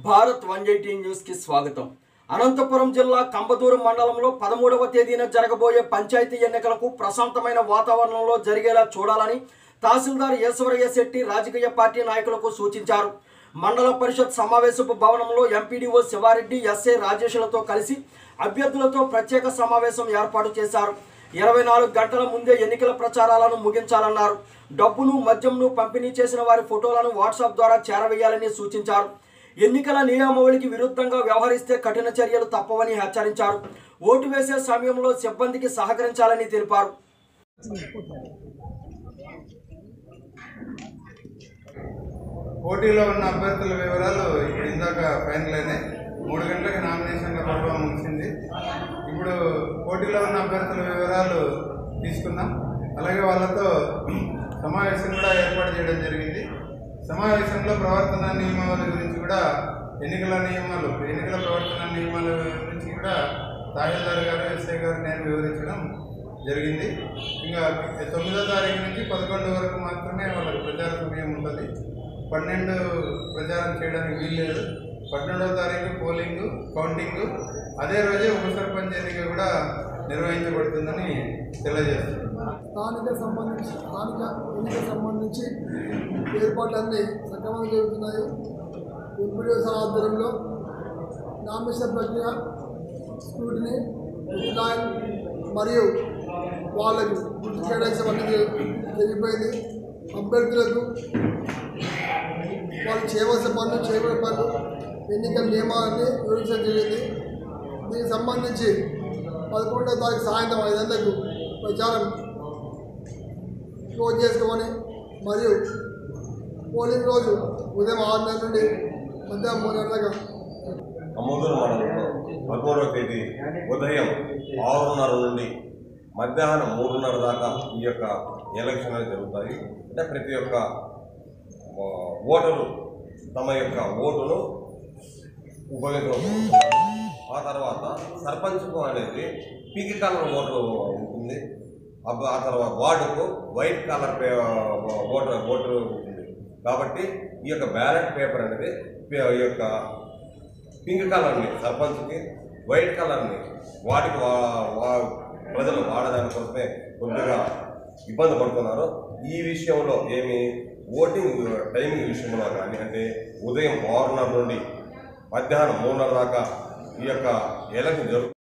Bharat 180 news కి స్వాగతం। అనంతపురం జిల్లా కంబదూరు మండలంలో 13వ తేదీన జరగబోయే పంచాయతీ ఎన్నికలకు ప్రశాంతమైన వాతావరణంలో జరిగేలా చూడాలని తహసీల్దార్ ఈశ్వరయ్య శెట్టి రాజకీయ పార్టీ నాయకులకు సూచించారు। మండల పరిషత్ సమావేశపు భవనంలో ఎంపీడీఓ శివారెడ్డి ఎస్ఐ రాజేష్లతో కలిసి అభ్యర్థులతో ప్రత్యేక సమావేశం ఏర్పాటు చేశారు। 24 గంటల ముందే ఎన్నికల ప్రచారాలను ముగించాలన్నారు। డబ్బును మద్యంను పంపిణీ చేసిన వారి ఫోటోలను వాట్సాప్ ద్వారా చేరవేయాలని సూచించారు। ఎన్నికల నియమావళికి విరుద్ధంగా వ్యవహరిస్తే కఠిన చర్యలు తప్పవని హెచ్చరించారు। ఓటు వేసే సమయంలో సిబ్బందికి సహకరించాలని తెలిపారు। పోటీలో ఉన్న అభ్యర్థుల వివరాలు ఇప్పుడు ఇందాక ఫైనల్ అయినాయి। 3 గంటలకు నామినేషన్ల పర్వం ముగిసింది। ఇప్పుడు పోటీలో ఉన్న అభ్యర్థుల వివరాలు తీసుకున్నాం। అలాగే వాళ్ళతో సమావేశం కూడా ఏర్పాటు చేయడం జరిగింది। సమావేశంలో ప్రవర్తన నియమావళి గురించి కూడా ఎన్నికల ప్రవర్తన నియమాల గురించి కూడా తహసీల్దార్ గారు ఎస్ఐ గారు నేను వివరించడం జరిగింది। ఇంకా 9వ తారీఖు నుంచి 11 వరకు మాత్రమే వాళ్ళకి ప్రచార సమయం ఉంటుంది। 12 ప్రచారం చేయడానికి వీల్లేదు। 12వ తారీఖు పోలింగ్ కౌంటింగ్, అదే రోజే ఉప సర్పంచ్ ఎన్నిక కూడా నిర్వహించబడుతుందని తెలియజేస్తున్నారు। స్థానిక ఎన్నిక సంబంధించి ఏర్పాట్లన్నీ సక్రమంగా జరుగుతున్నాయి। ఎంపీడీఓ ఆధ్వర్యంలో నామినేషన్ ప్రక్రియ స్క్రూటినీ మరియు వాళ్ళకు గుర్తు కేటాయించడం అనేది జరిగిపోయింది। అభ్యర్థులకు వాళ్ళు చేయవలసిన పనులు చేయబడిన పనులు ఎన్నికల నియమాలన్నీ వివరించడం జరిగింది। దీనికి సంబంధించి 11వ తారీఖు సాయంత్రం 5 గంటలకు ప్రచారం క్లోజ్ చేసుకోమని మరియు పోలింగ్ రోజు ఉదయం 6:30 నుండి మధ్యాహ్నం 3 గంటలకు కంబదూరు మండలంలో 13వ తేదీ ఉదయం 6:30 నుండి మధ్యాహ్నం 3:30 దాకా ఈ యొక్క ఎలక్షన్లు జరుగుతాయి। అంటే ప్రతి ఒక్క ఓటరు తమ యొక్క ఓటును ఉపయోగించుకుంటున్నారు। ఆ తర్వాత సర్పంచ్కు అనేది పింక్ కలర్ ఓటు ఉంటుంది। ఆ తర్వాత వార్డుకు వైట్ కలర్ ఓటు ఉంటుంది। కాబట్టి ఈ యొక్క బ్యాలెట్ పేపర్ అనేది ఈ యొక్క పింక్ కలర్ని సర్పంచ్కి, వైట్ కలర్ని వాటికి ప్రజలు వాడదాని కోసమే కొద్దిగా ఇబ్బంది పడుతున్నారు। ఈ విషయంలో ఓటింగ్ టైమింగ్ విషయంలో కానీ అంటే ఉదయం 6:30 నుండి మధ్యాహ్నం 3:30 దాకా ఈ యొక్క ఎలక్షన్ జరుగుతుంది।